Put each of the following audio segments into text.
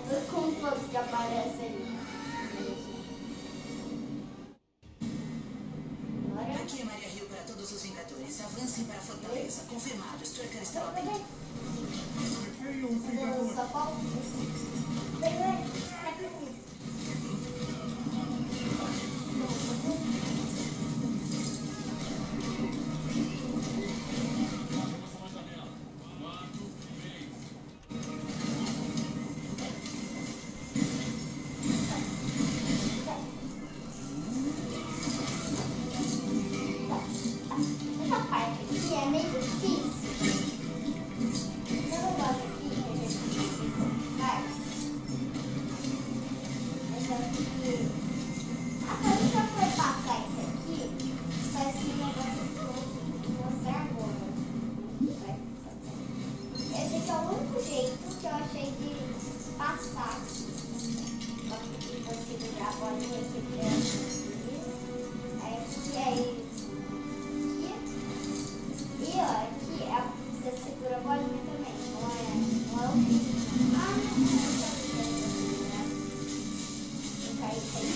Com todos que aparecem aí. Aqui é Maria Hill para todos os Vingadores. Avancem para a fortaleza. Confirmado. Strucker está lá dentro. Só falta essa parte aqui é meio difícil. Eu não gosto aqui, mas essa aqui. Quando você for passar isso aqui, faz esse negócio que eu vou mostrar agora. Esse aqui é o único jeito que eu achei de passar. Só que você gravar a linha aqui dentro. Aí aqui é isso. E ó, aqui você segura a bolinha também, não é o fim. Ah, não, eu caí isso aí.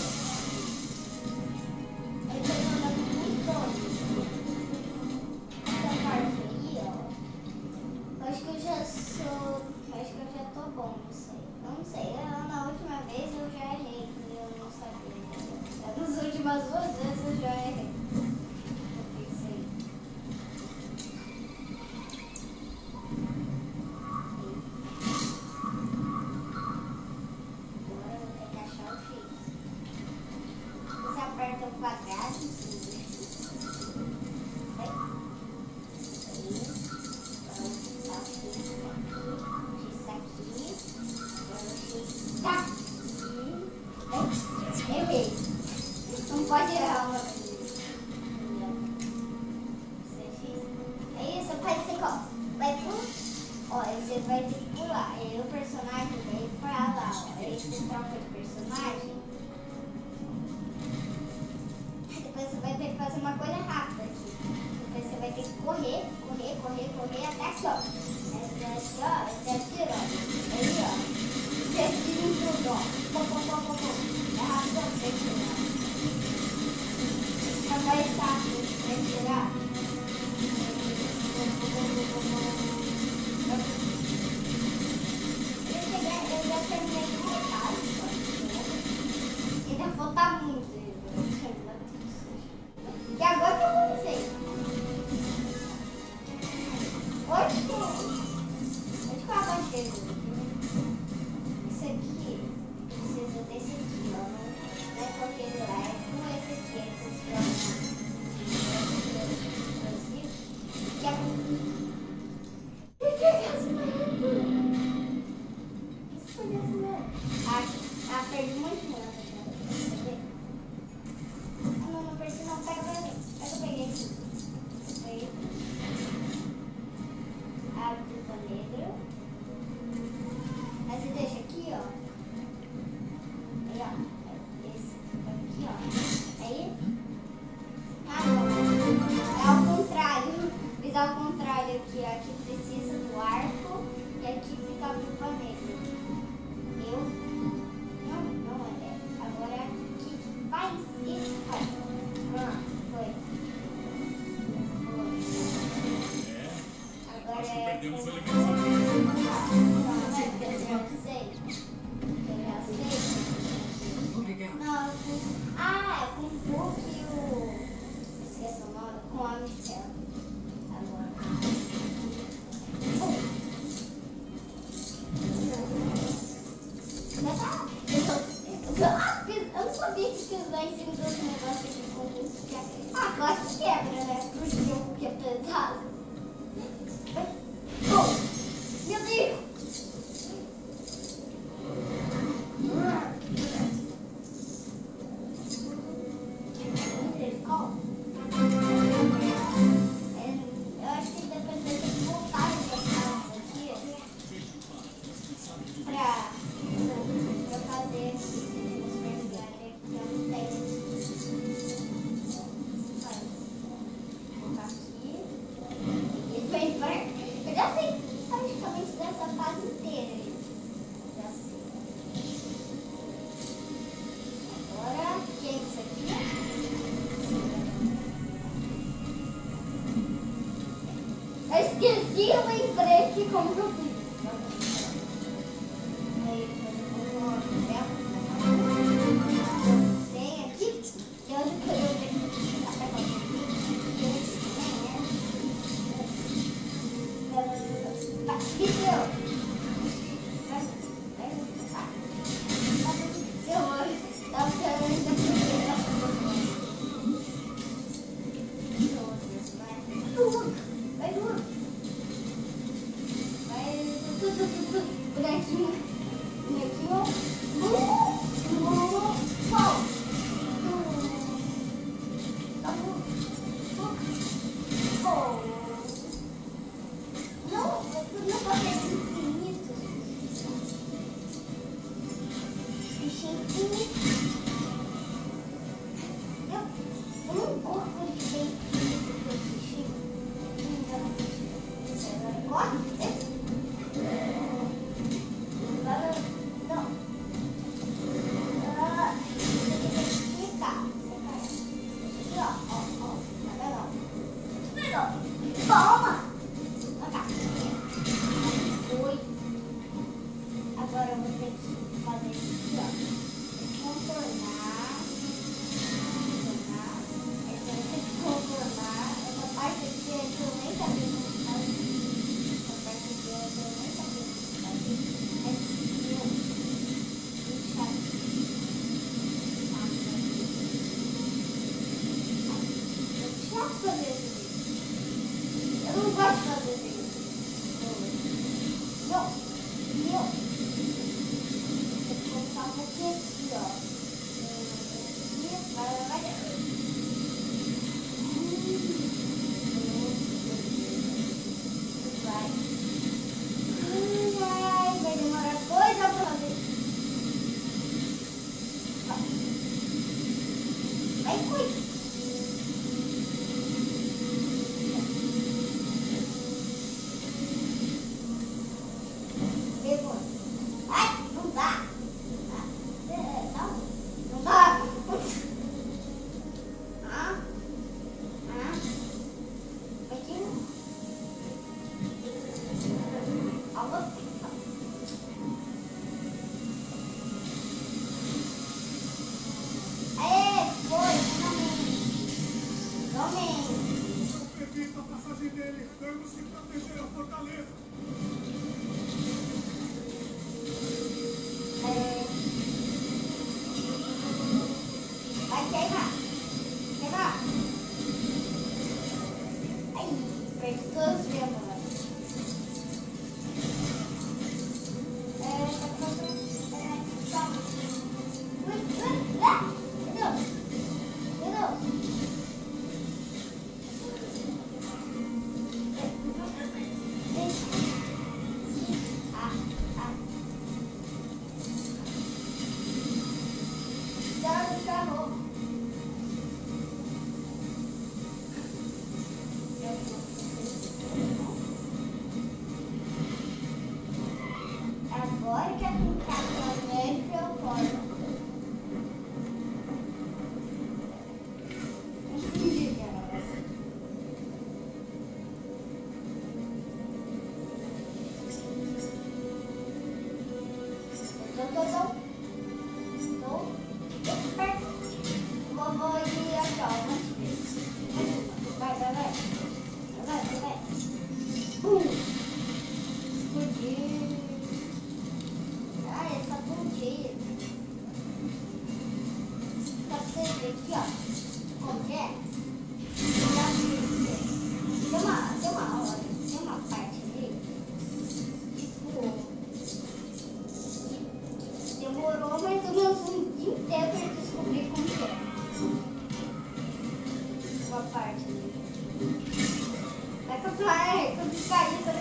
Eu tô mandando muito longe. Essa parte aí, ó. Eu acho que eu já tô bom nisso aí. Eu não sei, na última vez eu já errei, eu não sabia. Nas últimas 2 vezes eu já errei. Aperta o quadrado errei. Não pode errar uma vez. É isso, faz assim, ó. Vai pular. Ó, você vai ter que pular. Aí o personagem vai pra lá, ó. Aí você troca de personagem. Depois você vai ter que fazer uma coisa rápida aqui. Depois você vai ter que correr até aqui, ó. Até aqui, ó. Até aqui, ó. Aí, ó. Você tira em tudo, ó. Pô. É rápido, ó. Vai tirar. Fica mais rápido. Vai tirar. Eu já terminei de montar isso. Ainda falta muito. E agora que eu comecei. Onde que eu abaixei? Isso aqui precisa desse aqui, ó. Não é qualquer lá, é com esse aqui. É funciona. Que é por que as mãos? Isso foi as mãos. Ah, perdi muito mano. Não perdi não, pega pra mim. Eu peguei aqui. Aí. Abre o tubo negro. Aí você deixa aqui, ó. Aí, ó. Esse aqui, ó. Aí. Ah, não. É ao contrário. Fiz ao contrário aqui, ó. Aqui precisa do arco e aqui fica a pipa negra. Não é. Agora aqui faz isso, faz. Foi. Agora é. Eu já sei. Não, é com o Hulk e o. Esqueci o nome. Com o Homem de Ferro. Agora. Eu não sabia que lá em cima dos negócios de concurso. Agora quebra, né? Porque o Hulk é pesado. Meu Deus! Eu acho que depois vai ter que voltar essa casa aqui pra fazer os mergulhos que eu não tenho. Vou colocar aqui. Ele vai embora. Eu já sei praticamente dessa fase inteira. Já sei. E eu lembrei que como que eu fiz. Aí depois eu vou no papel. Tem aqui. E onde que eu tenho que até Toma! Foi. Agora eu vou ter que fazer isso aqui, ó. Contornar. Aí eu vou ter que contornar. Essa parte aqui é que eu nem sabia como fazer. Essa parte aqui é que eu nem sabia como fazer. É que eu deixar aqui. Eu gosto de fazer isso. Eu não gosto de fazer isso. Não. Meu. Vou colocar um pouquinho aqui, ó. Vai. Vai demorar 2 horas pra fazer. Vai, cuida. Ai, não dá. Não dá. Aqui. Aê, foi, finalmente. Não permita a passagem dele. Temos que proteger a fortaleza. Vai queimar. Ai, perdi todos os meus, mano. Agora que a pintada vem pro eu posso. Vou ir aqui, ó, umas vezes. Vai. Explodiu. Essa pontinha. Tá vendo aqui, ó? Como é? Tem uma parte ali. Tipo, demorou mais ou menos um dia inteiro pra descobrir como que é. Uma parte ali. Vai capturar, quando cair, por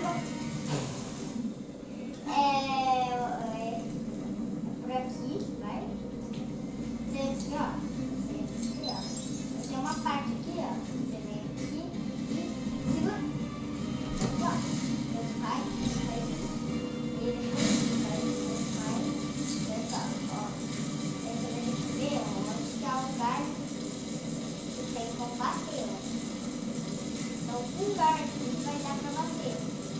aqui, vai. Você aqui, ó. Tem uma parte aqui, ó. Você vem aqui e segura. Ó. Você vai. E depois vai. Ó. Aí você vai ver, ó. Onde que é o lugar que tem como bater, ó. Então, um lugar aqui vai dar pra bater.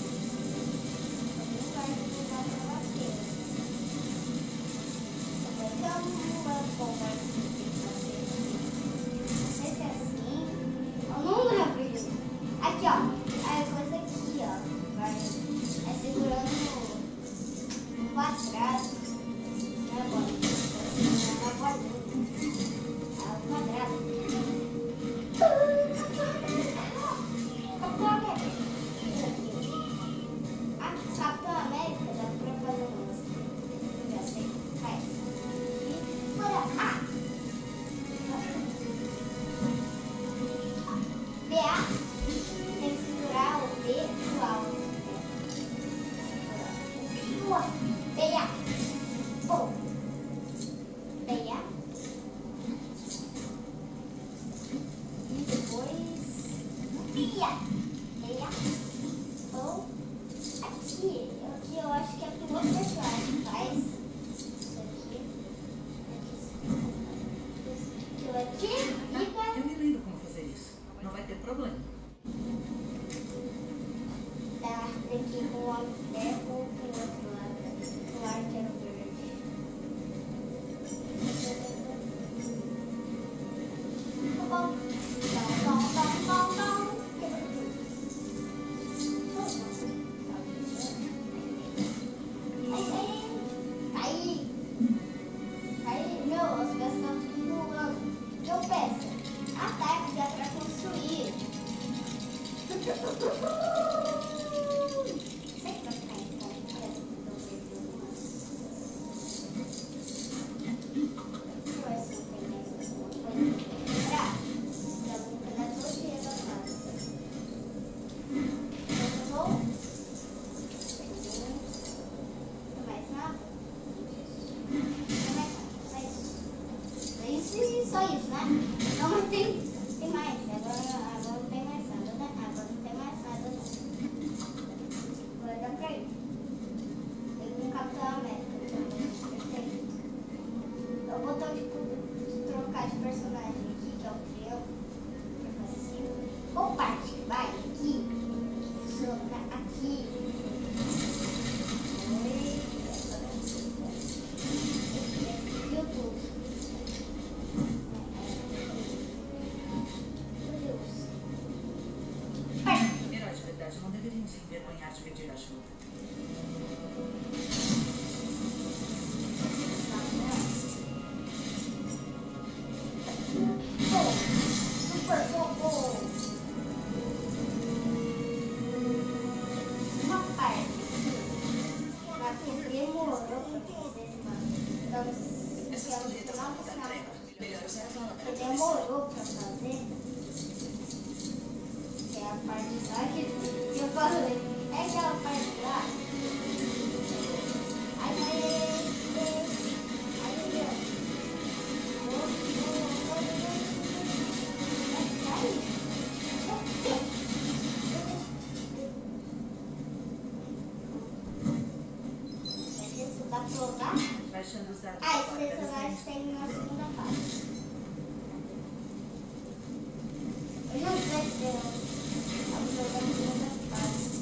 Ou aqui. Aqui eu acho que é pro outro personagem. Faz isso aqui. Aqui fica. Eu me lembro como fazer isso. Não vai ter problema. Tá, tem que ir com o ferro pro outro lado. O arqueiro verde. Tá bom. Aí, meu, as peças estão tudo voando. Eu peço. Ataque dá pra construir. Sei que vai ficar em ponto. Deixa eu ver se tem mais alguma coisa. Já vou pegar todo o dinheiro da casa. Vou. Não mais nada? Não mais nada. Só isso. É isso e só isso, né? Não, mas tem mais. Agora não tem mais nada, né? Agora não tem mais nada, não. Agora dá pra ir. Tem um Capitão América. Perfeito. Eu vou trocar de personagem aqui, que é o triângulo. Pra fazer assim. Ou parte vai aqui. Funciona aqui. YouTube. Heróis de verdade não deveriam se envergonhar de pedir ajuda. Super Bobo. Uma parte que demorou pra fazer, mano. Essas torretas vão dar trégua. Melhor usar a vala para Que atravessar. demorou pra fazer. Que é a parte lá que eu falei. É aquela parte lá. Dá pra usar? Baixando os dados. Ah, esse personagem tem uma segunda fase. Eu não sei se eu vou jogar a segunda fase.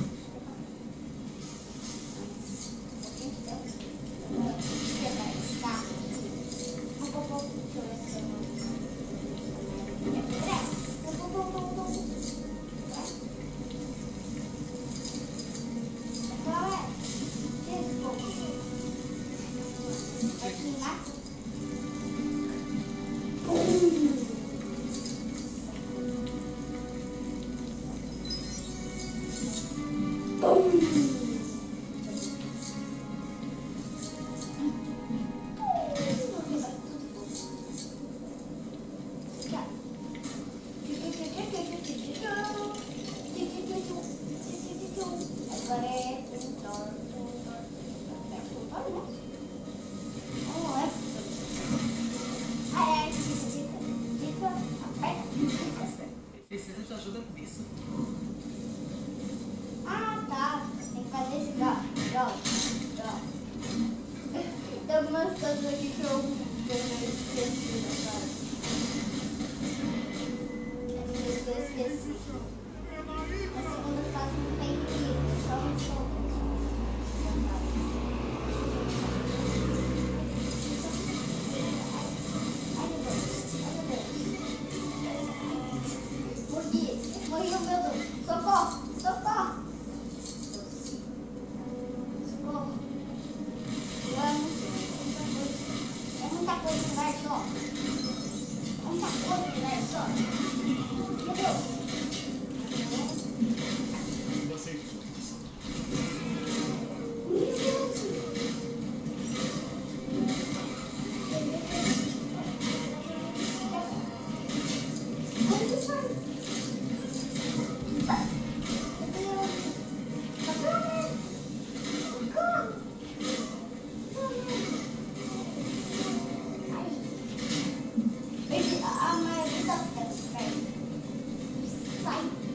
Agora é pintor. É pintor, né? Não é pintor. Ah, é dica, aperta. Precisa de ajuda com isso? Ah, tá. Tem que fazer esse dó. Tem algumas coisas aqui que eu esqueci agora. Eu esqueci. A segunda fase não tem livro, só um som. Ai, meu Deus. Morri, meu Deus. Socorro. Socorro. É muita coisa no lugar só. Muita coisa no lugar só. Meu Deus. A maioria das pedras cai. Sai.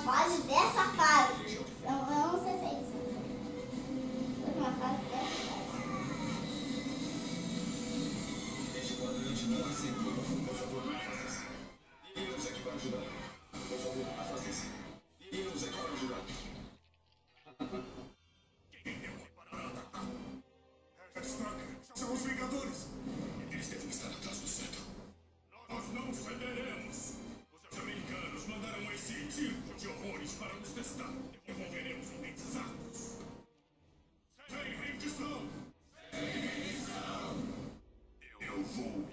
fase dessa fase. Eu não sei se é isso. Última fase dessa fase. Este quadrante não aceita. Por favor, afaste-se. Deus é que vai ajudar. Por favor, afaste-se. Deus é que vai ajudar. São os Vingadores. Eles devem estar atrás do centro. Nós não cederemos. Os americanos mandaram esse circo de horrores para nos testar. Devolveremos em mentes arcos. Sem rendição. Eu vou.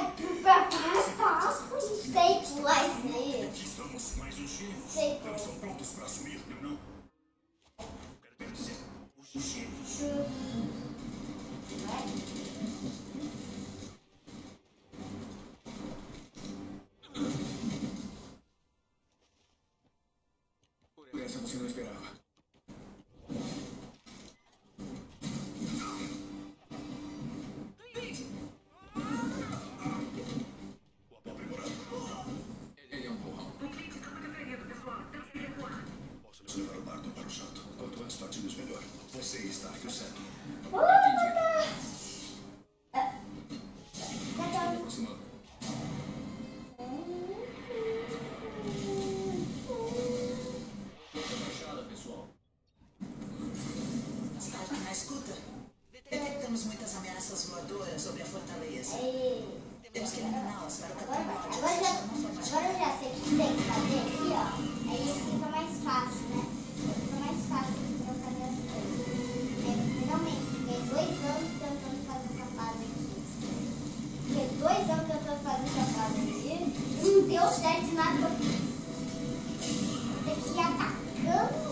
Sei pular isso aí. Aqui estamos, mas os gêmeos Sei não estão prontos para assumir, não? Quero dizer, os gêmeos. Por essa você não esperava. O aprimorado. Ele é um borrão. O cliente está muito ferido, pessoal. Temos que recuar. Posso levar o bardo para o jato. Quanto antes partimos, melhor. Você está aqui o certo. Aproximando. Fechada, pessoal. Na escuta, detectamos muitas ameaças voadoras sobre a fortaleza. Temos que eliminá-las para o capitão. Agora eu já sei o que tem que fazer aqui, ó. Aí fica mais fácil, né? Fica mais fácil de eu fazer as coisas. Finalmente, fiquei 2 anos tentando fazer essa fase aqui. Fiquei 2 anos tentando fazer essa fase aqui. E não deu certo de nada que eu fiz. Tem que ir atacando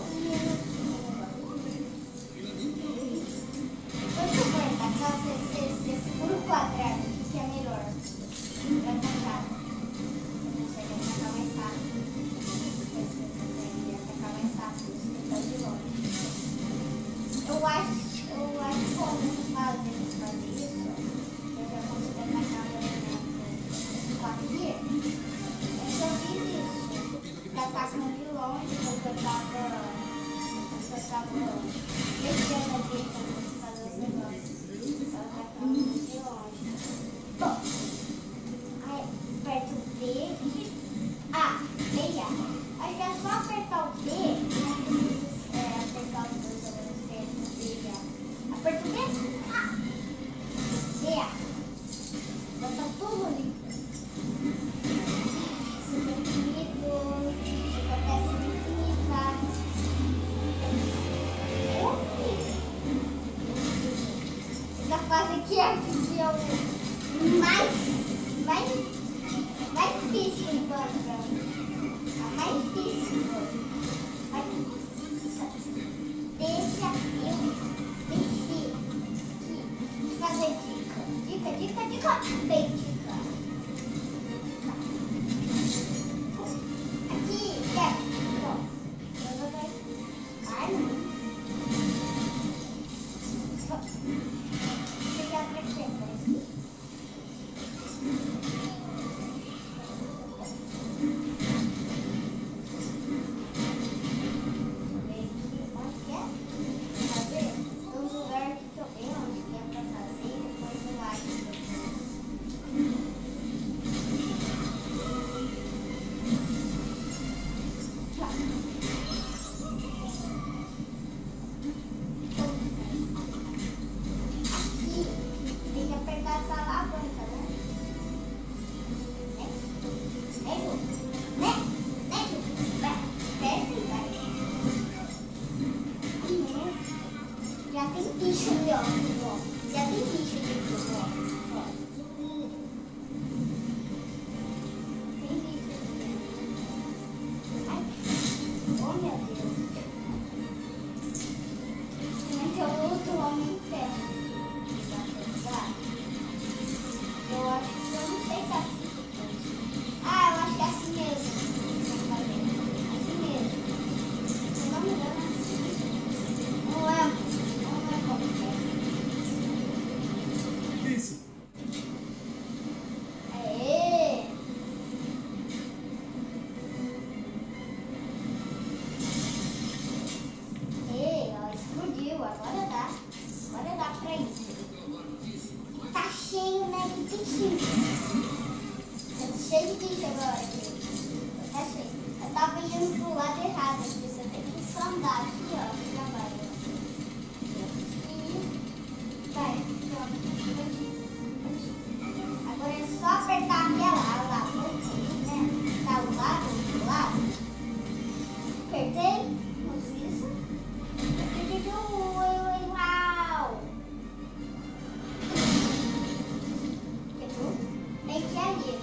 Quando eu for atacar, você segura o quadrado, que é melhor. Pra atacar. Você consegue atacar mais rápido. Você consegue atacar mais rápido. Você tá de longe. Eu acho que quando você fazer isso, eu já consigo atacar o elemento aqui. É que eu fiz isso. Eu atacando de longe, porque eu tava mexendo aqui pra fazer os negócios. Eu tava atacando de longe. Bom, aí aperto o B. Meia. Aí já só apertar o B, não precisa apertar os dois olhos. Aperto o B. Bota tudo ali. Super infinito. Super infinita. Essa fase aqui é o mais difícil enquanto pra mim. A mais difícil enquanto. Deixa eu mexer aqui e fazer dica. Bem dica. Aqui, bom. Eu vou dar. Ai, não. Pegar pra quê? bichinho. Cheio de bicho agora aqui. Eu tava indo pro lado errado, por isso eu tenho que só andar aqui, ó, pra baixo. E vai, agora é só apertar aquela alavanca, né? Tá o lado, do lado. Apertei, isso. Uau! Quebrou? Tem que ir ali.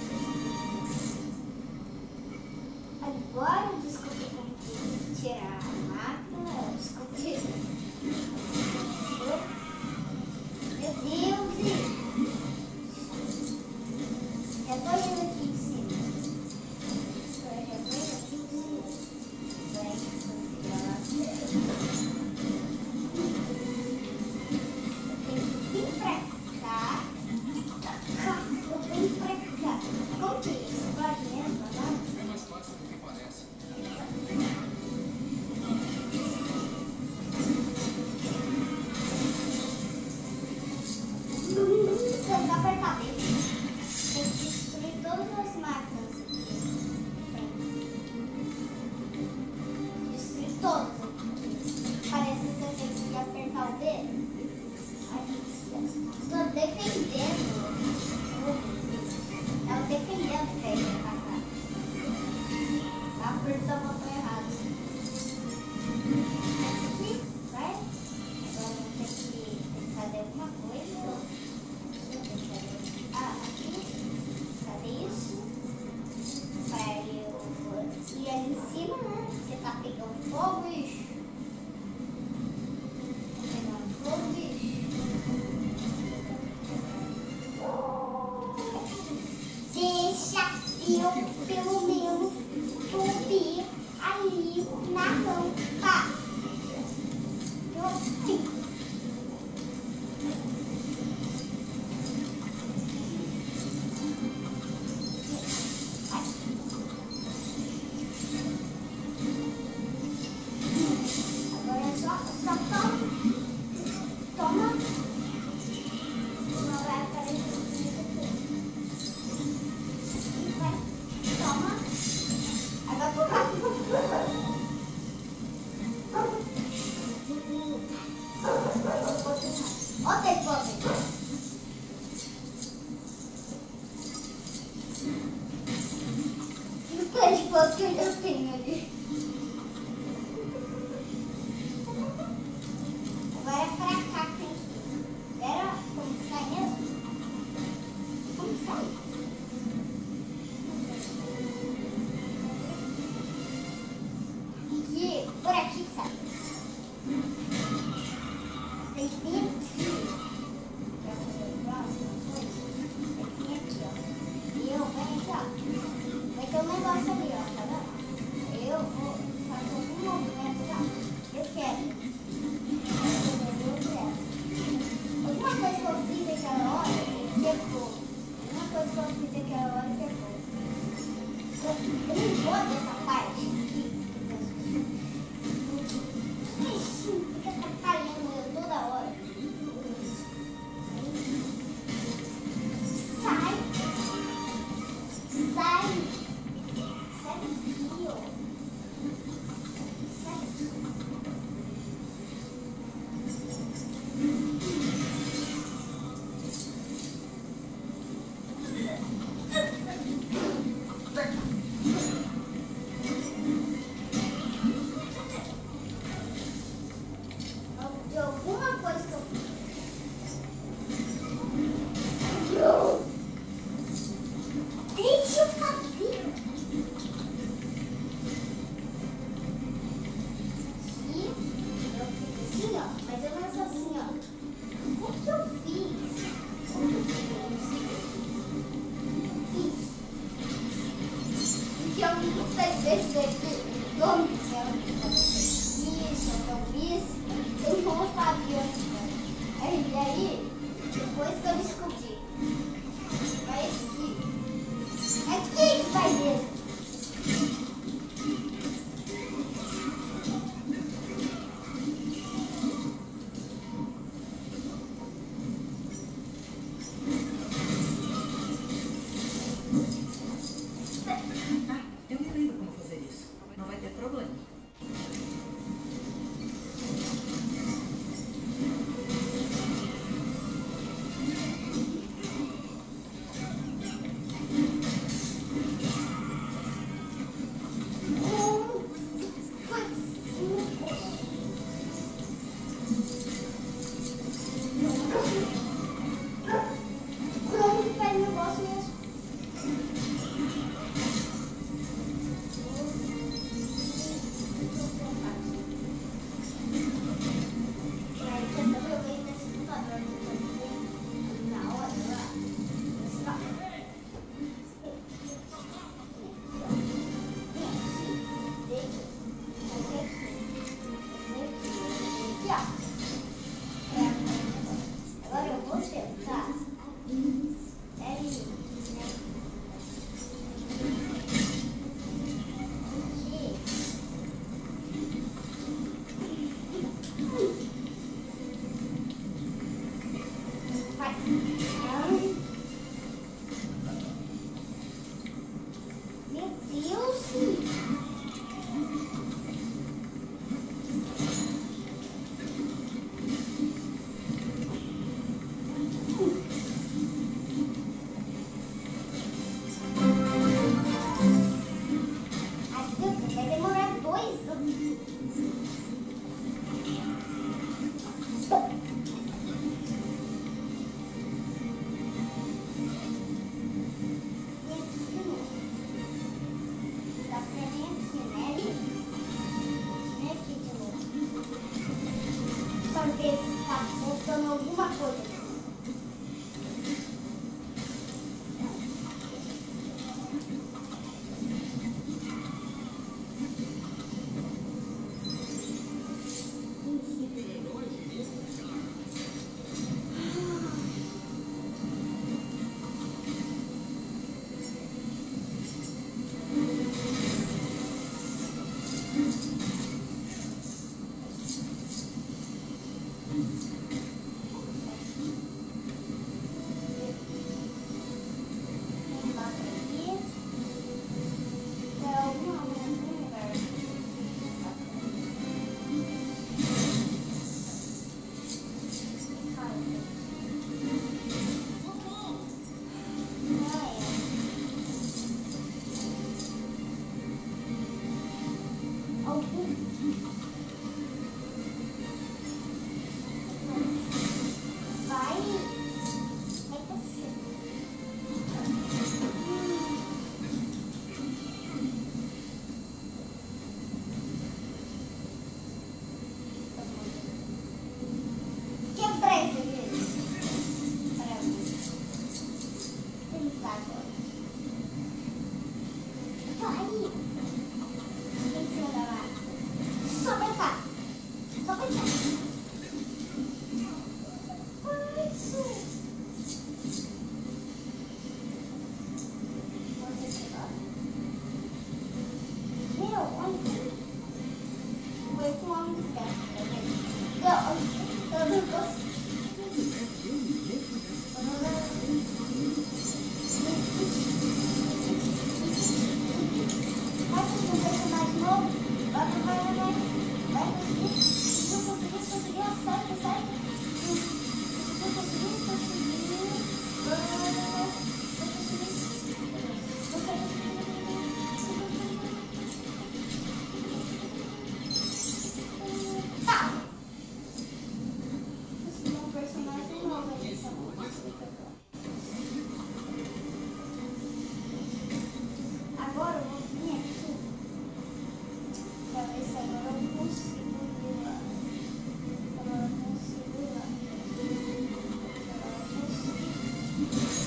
Agora eu descobri como tirar a máquina. Eu descobri. Meu Deus! Já tô indo aqui em cima. Já tô indo aqui em cima. Vai, virar lá. Eu tenho que vir pra cá. Eu venho pra cá. Como que é isso? Pode mesmo, né? É mais fácil do que parece. Você vai apertar bem. Tem que destruir todas as máquinas aqui. Destruir todas aqui. Parece que você tem que apertar o dedo. Estou defendendo. Estava defendendo pra ir pra cá. Apertou o botão errado. Aqui, vai. Agora eu vou ter que fazer alguma coisa. Ah, aqui. Cadê isso? Pra eu ir ali em cima, né? Porque tá pegando fogo, bicho. Tá pegando fogo, bicho. Deixa eu pelo menos subir ali na rampa. Pronto. Agora é só toma. Não vai aparecer. Vai, toma. Agora por cá. Ó, tem pobre. E o pé de pobre que eu tenho ali. Agora é pra cá que tem que ir. Espera, como sai mesmo? Como sai? E por aqui sai. Tem que vir aqui. Pra fazer o próximo coisa. Tem que vir aqui, ó. E eu venho aqui, ó. Vai ter um negócio ali, ó. Tá vendo? Eu vou fazer algum movimento lá. Eu quero. Alguma coisa que eu fiz aquela hora quebrou. Alguma coisa que eu fiz aquela hora quebrou. Eu não vou dessa parte aqui. Ixi, fica atrapalhando eu toda hora. Sai. Sai. Sai daqui, ó. Sai daqui. De alguma coisa que eu fiz. Deixa eu fazer. Aqui, eu fiz assim, ó. Mas eu não sou assim, ó. O que eu fiz? Que eu não sei perceber. Como que isso, eu não sabia. E aí, depois que eu descobri, vai aqui que vai mesmo.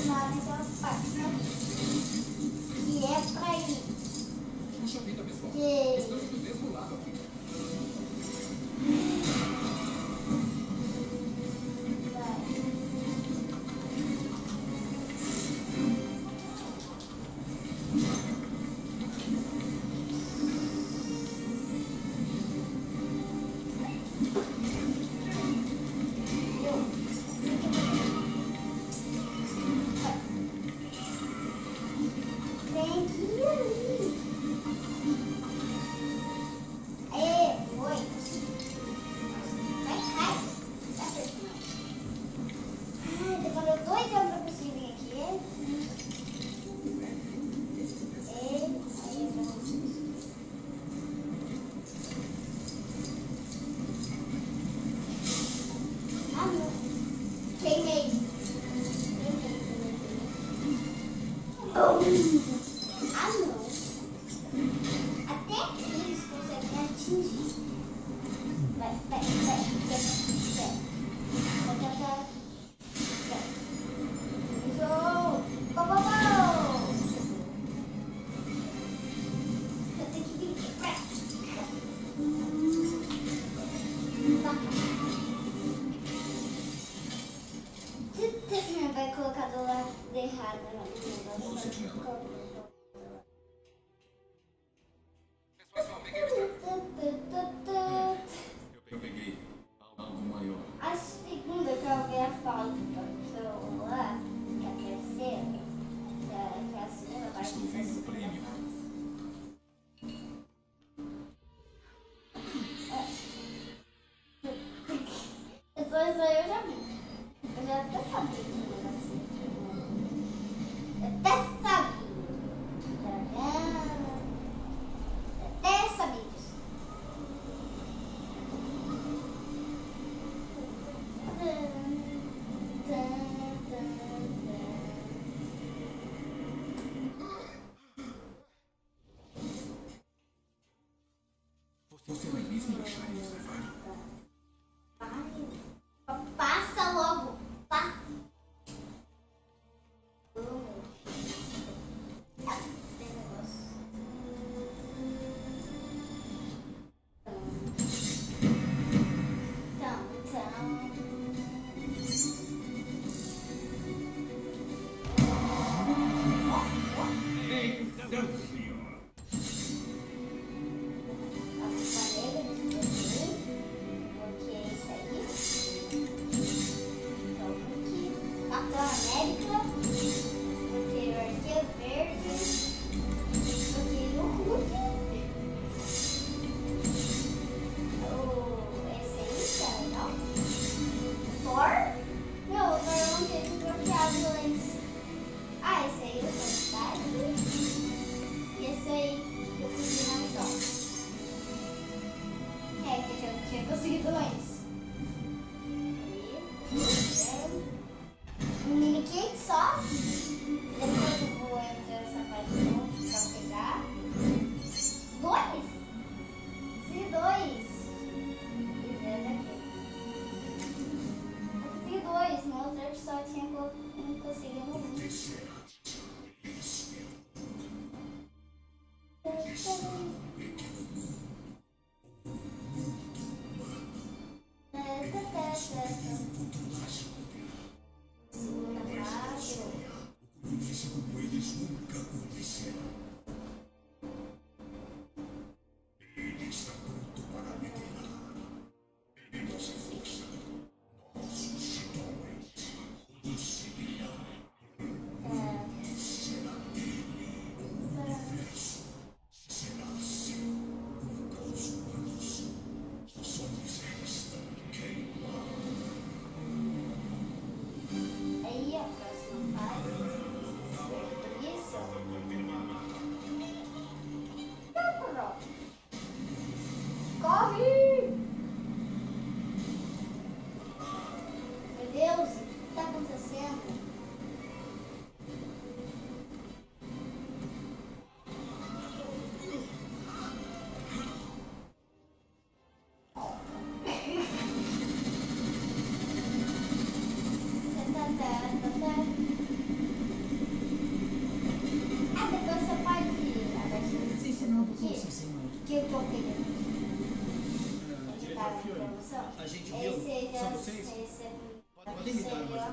lá naquela parte, né? Que é pra ir. Puxa vida, pessoal. Que... Estamos do mesmo lado aqui. Vai colocar do lado errado. Pessoal, peguei o Eu peguei algo maior. A segunda que eu vi a pauta do celular, que é a terceira, que é a segunda parte Estou vendo o prêmio. Depois eu já vi. Eu já até sabia que o negócio ia. Eu até sabia. Eu até sabia disso. Você vai mesmo deixar eles levarem? Passa logo. Passa.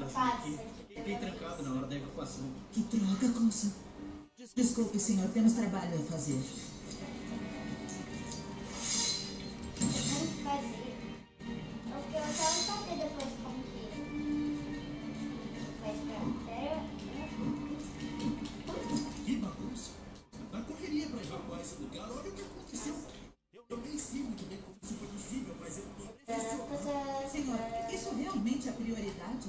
aqui. Fiquei trancado na hora da evacuação. Que droga, Coulson. Desculpe, senhor, temos trabalho a fazer. Tem que fazer. Porque eu quero saber depois como que faz pra... Que bagunça. Na correria para evacuar esse lugar, olha o que aconteceu. Eu nem sei muito bem como isso foi possível, mas eu tô impressionado. Senhor, isso realmente é prioridade?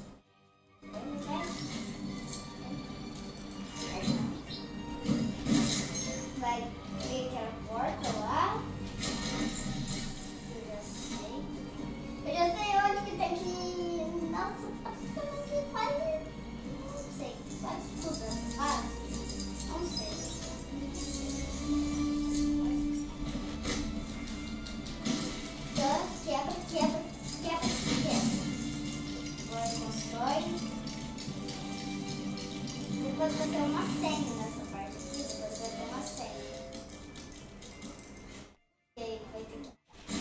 Vai ter aquela porta lá. Eu já sei. Eu já sei onde que tem que ir. Nossa, tá ficando aqui quase. Não sei, quase tudo. Quase. Não sei. Então, quebra. Agora constrói. Depois vai ter uma senha nessa parte aqui. Depois vai ter uma senha. E aí vai ter que...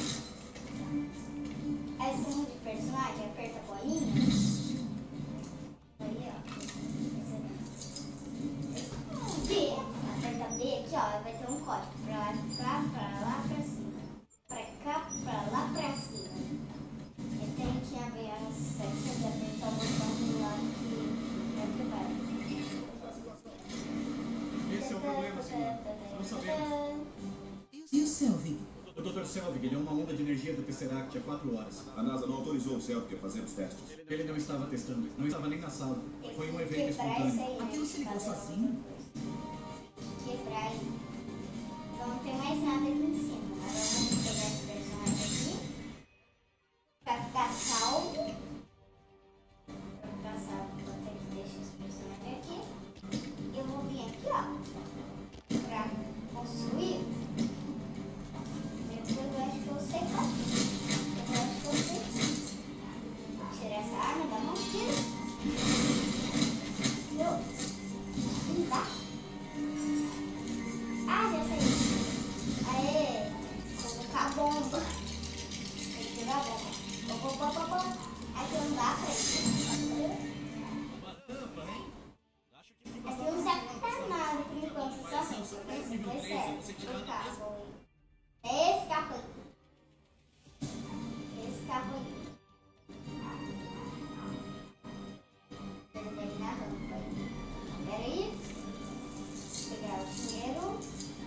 Aí senha de personagem, aperta a bolinha. Aí, ó. B. Aperta B aqui, ó. Vai ter um código. Pra lá, pra cima. Pra cá, pra lá, pra cima. E tem que abrir a setinha, apertar o botão do lado que vai. Esse é o problema, senhor. Não sabemos. E o Selvig? O Dr. Selvig, ele é uma onda de energia do Tesseract há 4 horas. A NASA não autorizou o Selvig a fazer os testes. Ele não estava testando, não estava nem na sala. Foi um evento espontâneo. Aquilo se ligou sozinho? Quebrar aí. Não tem mais nada aqui em cima. Agora vamos pegar esse personagem aqui. Pra ficar salvo. Pra ficar salvo, vou ter que deixar esse personagem aqui. Eu vou vir aqui, ó. Pra construir. Depois eu acho que eu sei fazer. Eu acho que eu sei. Tirar essa arma da mão, tira. Não dá. Ah, já sei. Aê, colocar a bomba. Tem que tirar a bomba. Aqui não dá pra isso. Aqui não serve pra nada por enquanto. Só assim. Esse foi certo. O carro. É esse carro aí. Esse carro aí. Terminei na rampa aí. Pera aí. Pegar o dinheiro.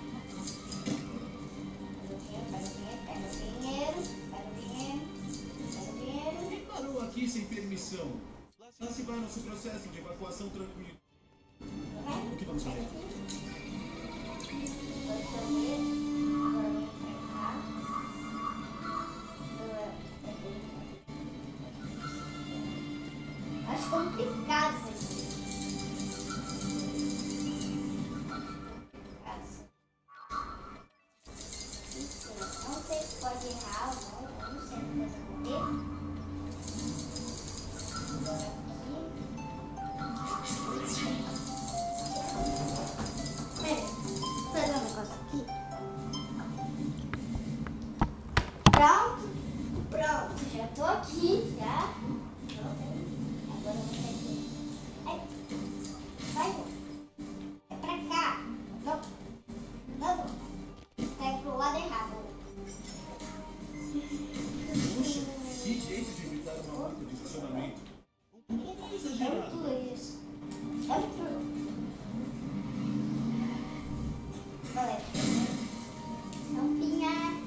Pega o dinheiro. Quem parou aqui sem permissão? Lá se vai nosso processo de evacuação tranquilo. O que vamos fazer? Vou fazer. Agora vem pra cá. Acho complicado isso aqui. Não sei se pode errar ou não. Eu não sei se pode morrer. Pera, vou fazer um negócio aqui. Pronto, já tô aqui, já. Agora eu vou ter que... Ai, vai, é pra cá. Não. Tá pro lado errado. Puxa, que jeito de evitar uma rampa de estacionamento. Olha tudo isso. Olha tudo. Olha. Tampinha.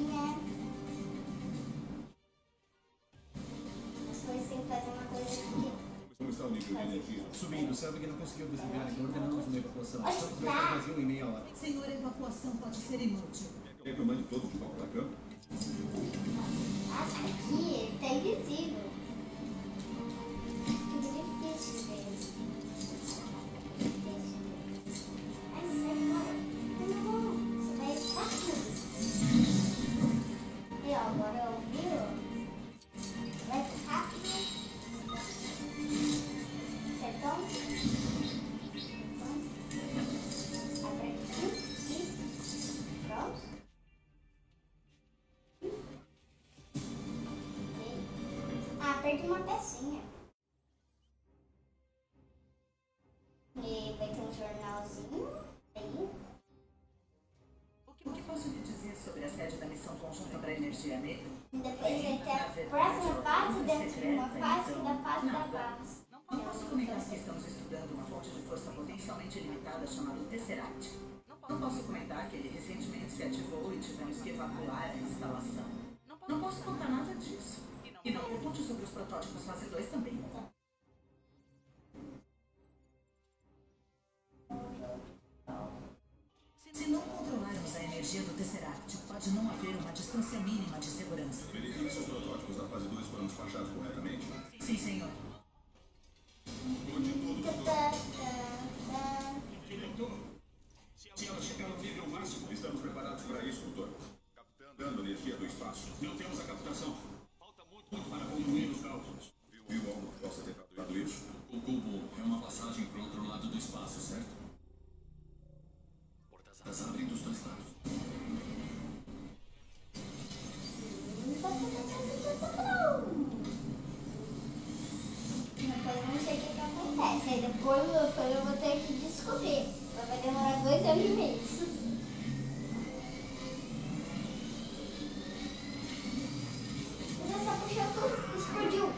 Depois tem que fazer uma coisa aqui. Como está o nível de energia? Subindo, o Selvig não conseguiu desligar, então ordenamos uma evacuação. Estamos vai estar vazio em meia hora. Senhor, a evacuação pode ser inútil. Quer que eu mande todos de volta para cá? Aqui tá invisível. Fica difícil de ver. Ai, sai fora. Não, você vai estar tudo. E ó, agora eu vi, ó. Vai rápido. Então, abre aqui e pronto. Aperta uma pecinha. jornalzinho. Aí. O que posso lhe dizer sobre a sede da missão conjunta para a energia negra? Depois vai ter a próxima fase dentro de uma fase da fase da base. Não posso comentar que estamos estudando uma fonte de força potencialmente limitada chamada Tesseract. Não posso comentar que ele recentemente se ativou e tivemos que evacuar a instalação. Não posso contar nada disso. E não pergunte sobre os protótipos fase 2 também. Se não controlarmos a energia do Tesseract, pode não haver uma distância mínima de segurança. Verifique se os protótipos da fase 2 foram despachados corretamente. Sim, senhor. Conte tudo, doutor. Tá, tá. Diretor, se ela chegar ao nível máximo, estamos preparados para isso, doutor. Captando energia do espaço. Não temos a captação. Falta muito para concluir os cálculos. Viu algo que possa ter calculado isso? O cubo é uma passagem para o outro lado do espaço, certo? Portas abrem dos dois lados. Depois não sei o que acontece. Aí depois eu vou ter que descobrir. Vai demorar 2 anos e meio. Mas essa puxou tudo, explodiu.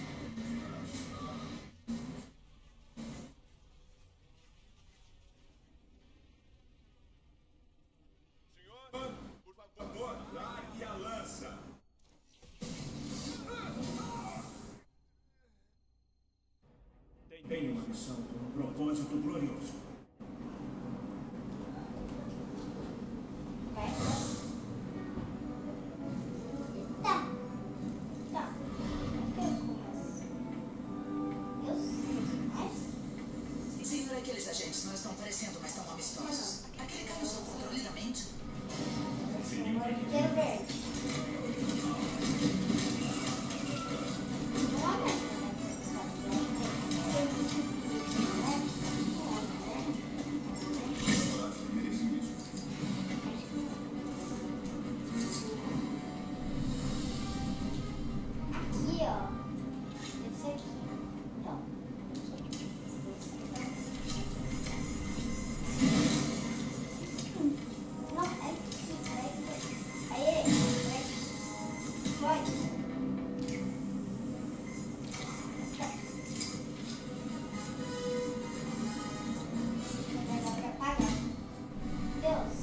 Senhor, por favor, largue a lança. Tem uma missão com um propósito glorioso. Vai. Tá. Tá. Senhor, aqueles agentes não estão parecendo mais tão amistosos. Aquele cara usou o controle da mente. Quero verde. Merecia isso. Aqui, ó. Esse aqui. Não. Não, é aqui. Aí. Vai. Vai dar pra apagar. Deus.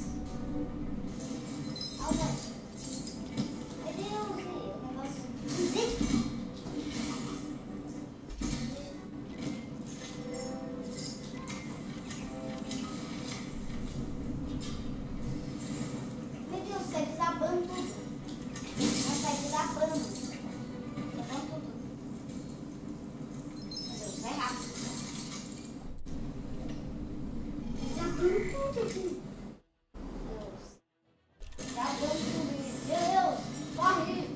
Aonde? Meu Deus, o negócio. Meu Deus, sai desabando tudo. Sai desabando. Desabando tudo. Meu Deus, vai rápido. Desabando tudo aqui. Deus. Desabando tudo. Meu Deus, corre.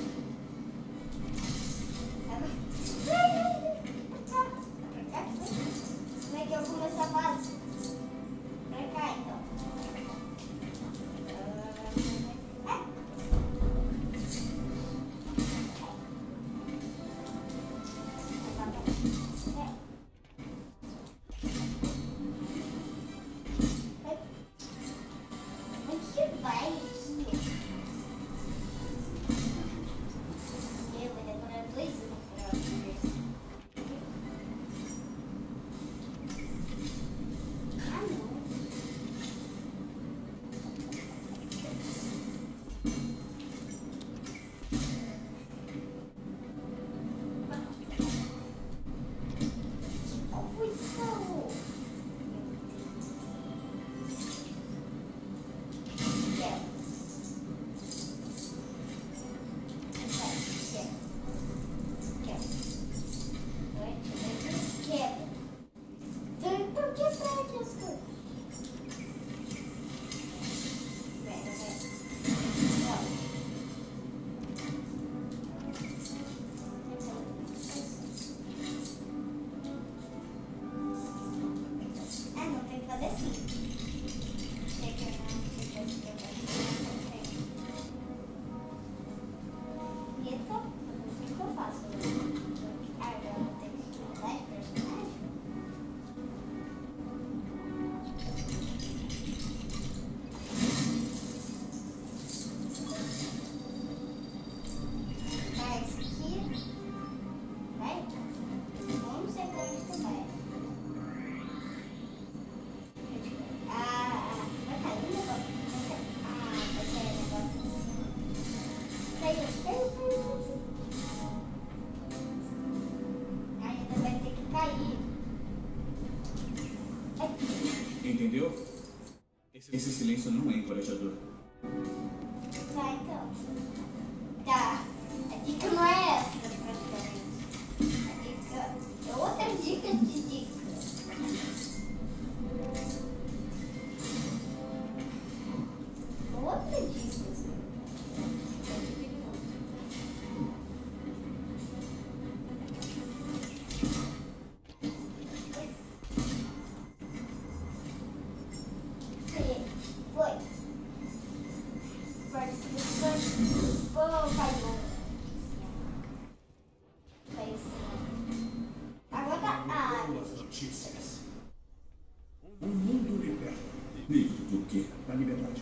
Como é que eu começo a fase? Pra cá, então. Onde que vai aqui? Vai demorar 2 anos pra fazer isso. Ah, não. Qual foi isso? Ah, não, tem que fazer assim. Então, o que eu faço? Ah, eu tenho que mudar de personagem? Entendeu? Esse silêncio não é encorajador. Tá, então. Tá. A dica não é essa, praticamente. A dica é outra dica de dica. Outra dica. Foi. Agora tá. Boas notícias. Um mundo liberto. Livre do quê? Da liberdade.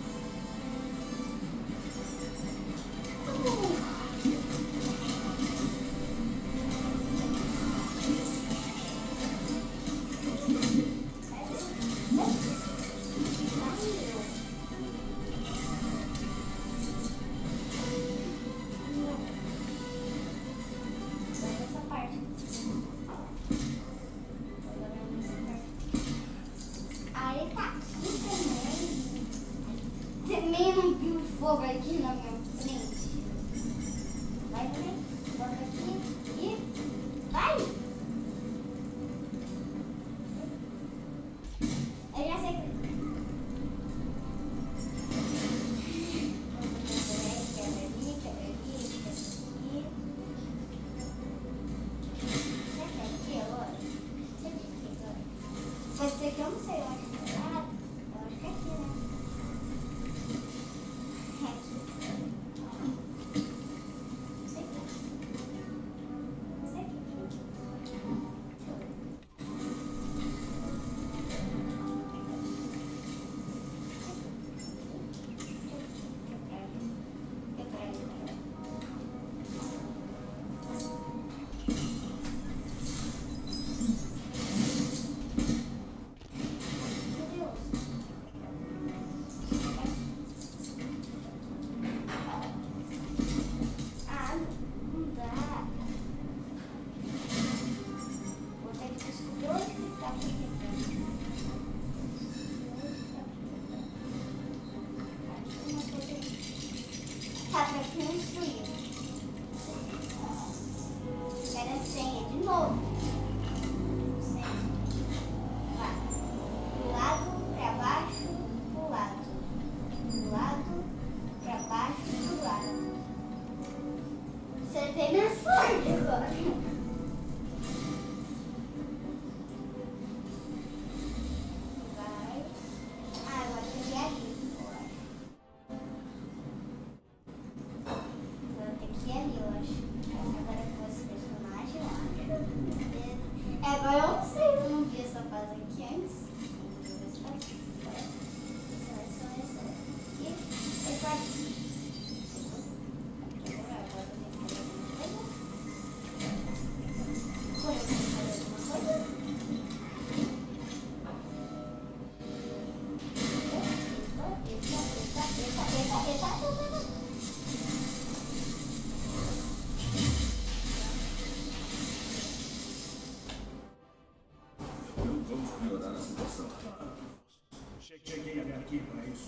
Essa parte. Aí tá aqui também. Também não viu fogo aqui na minha frente. Vai também. Bota aqui e vai. Eu já sei que. Quebra ali, quebra ali. Será que é aqui agora? Será que é aqui agora? Pode ser que eu não sei, eu acho que é errado. Eu acho que é aqui, né? É aqui. Não sei o que. Não sei o que. Ah, não dá. Vou ter que escolher que tá aqui. Tá, pra que não frio. Quero a senha de novo. Senha. Vai. Do lado, pra baixo, pro lado. Do lado, pra baixo, pro lado. Você tem minha sorte agora. Vai. Ah, agora tem que ir ali, eu acho. Agora tem que ir ali, eu acho. Agora com esse personagem, eu acho. É, agora eu não sei, eu não vi essa fase aqui antes. Vou ver essa fase. Essa. E essa aqui. Agora eu tenho que fazer alguma coisa. Agora eu tenho que fazer alguma coisa. Eita. Não vamos piorar a situação. Cheguei a vir aqui para isso.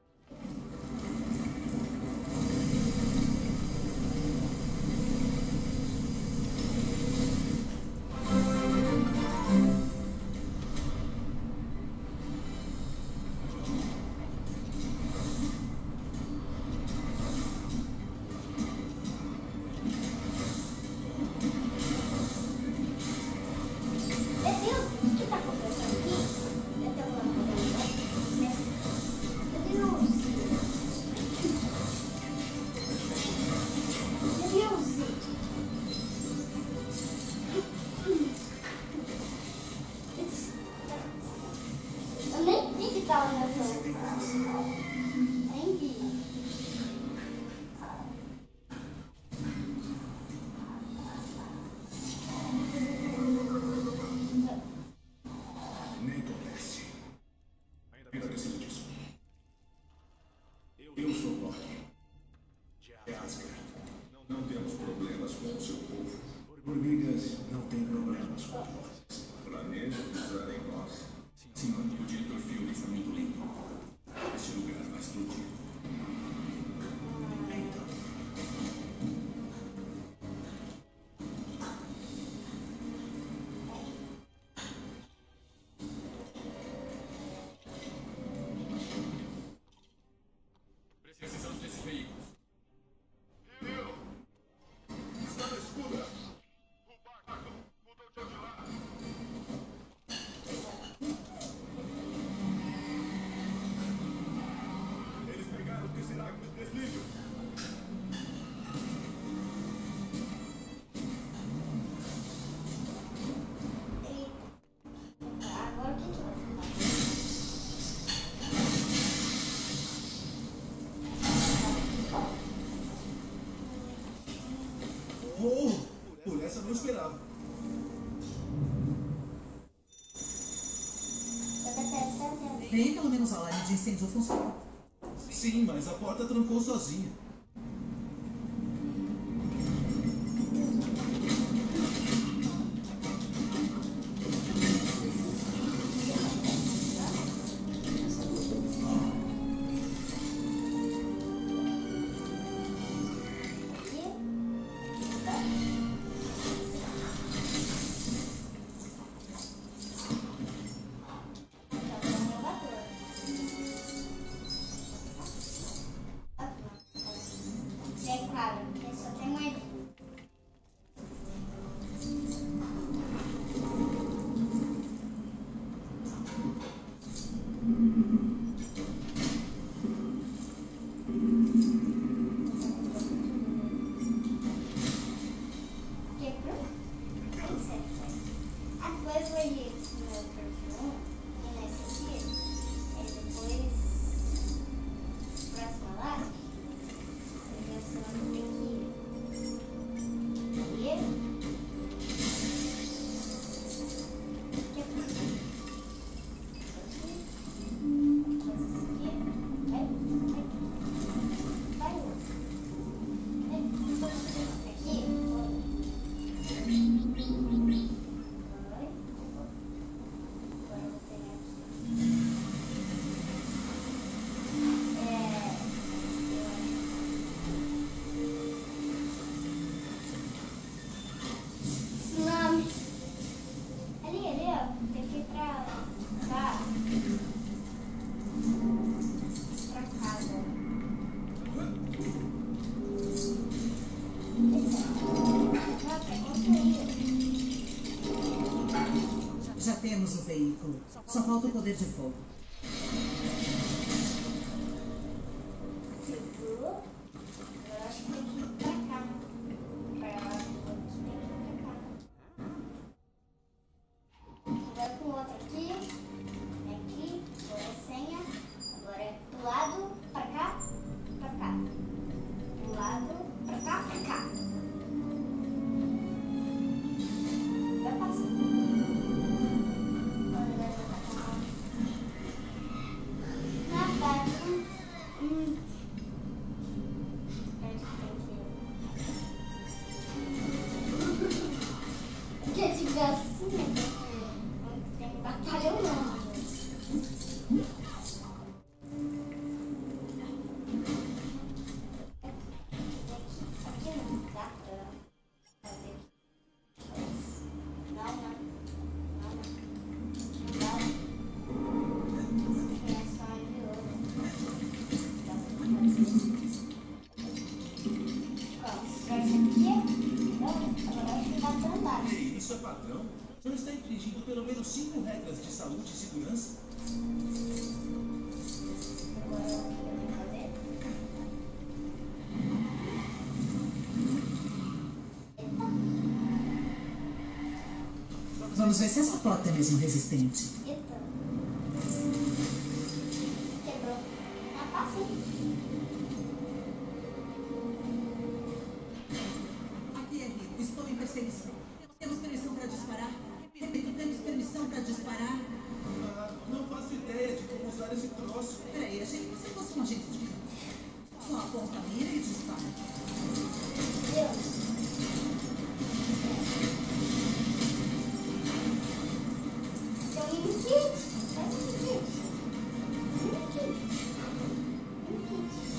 Meu Deus, o que tá acontecendo aqui? Eu tenho uma coisa. Meu Deus. Eu nem vi que tava nessa outra. Nem vi. Nem comece. Ainda preciso disso. Eu sou Loki. De Asgard. Não temos problemas com o seu povo. Formigas não têm problemas com nós. Planeja pisar em nós. Sim, O dito Bem, pelo menos o alarme de incêndio funcionou. Sim, mas a porta trancou sozinha. É claro, porque só tem mais. Quebrou? Não sei. Depois eu olhei esse meu perfil e nesse aqui. Aí depois, próxima lá, eu já sei onde tem que ir. Já temos o veículo. Só falta o poder de fogo. Agora acho que tem que ir pra cá. Agora com o outro aqui. Aqui. Agora a senha. Agora é do lado, pra cá, pra cá. Do lado, pra cá, pra cá. Vai passar. Que desgracinha. Tem batalhão não. Aqui não dá pra fazer. Não dá. É só de ouro. Ei, isso é padrão? Não está infringindo pelo menos 5 regras de saúde e segurança? Vamos ver se essa porta é mesmo resistente. Quebrou. Ah, passei. Aqui é Rico. Estou em perseguição. Temos permissão para disparar? Repito, temos permissão para disparar? Não faço ideia de como usar esse troço. Peraí, achei que você fosse um agente de campo. Só aponta a mira e dispara. Tem um kit. Faz um kit. Um kit.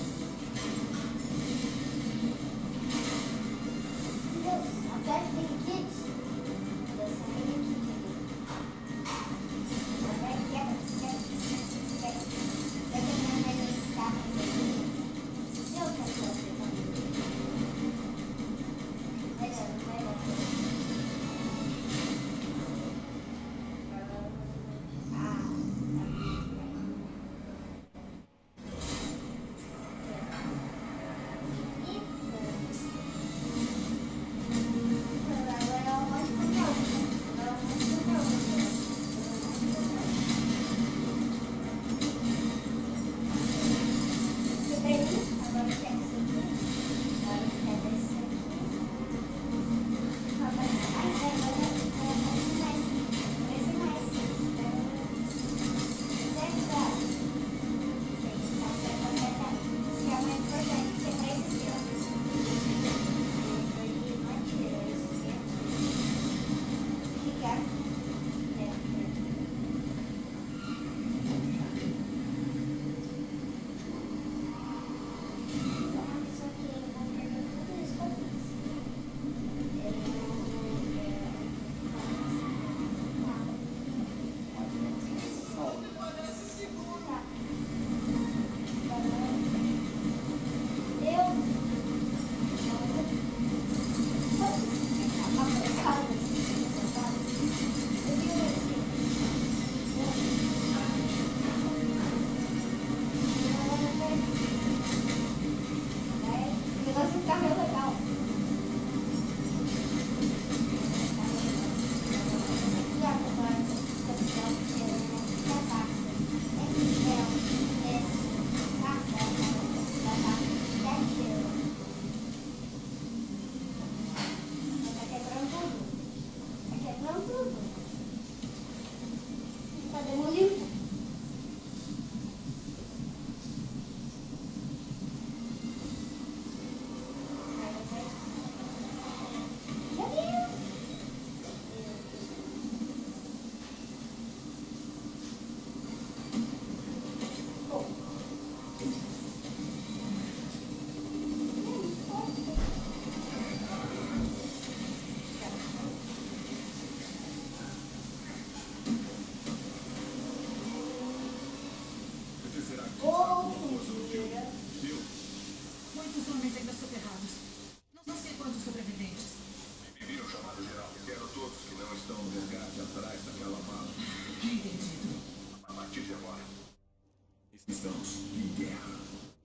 Muitos homens ainda soterrados. Não sei quantos sobreviventes. Envie o chamado geral. Quero todos que não estão no resgate atrás daquela mala. Entendido. A partir de agora, estamos em guerra.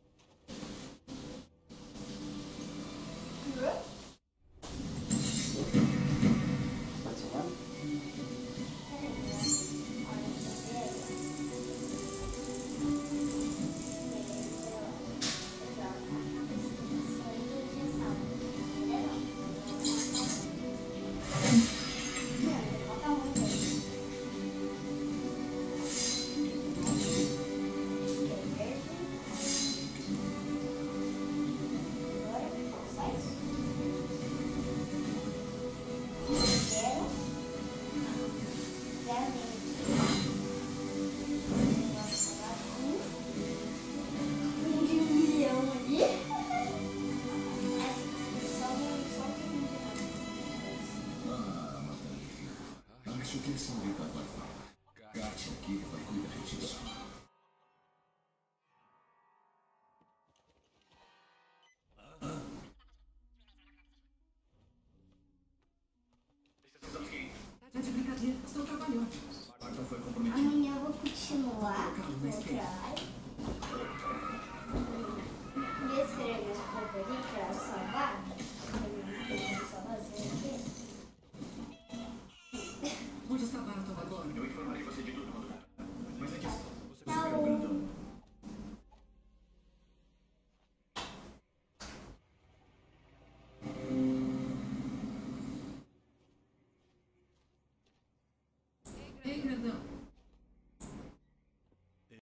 Acho que esse Riva vai falar. Kátia aqui vai cuidar disso. Tá de brincadeira, estou trabalhando. Marta foi comprometida. Amanhã eu vou continuar. Vou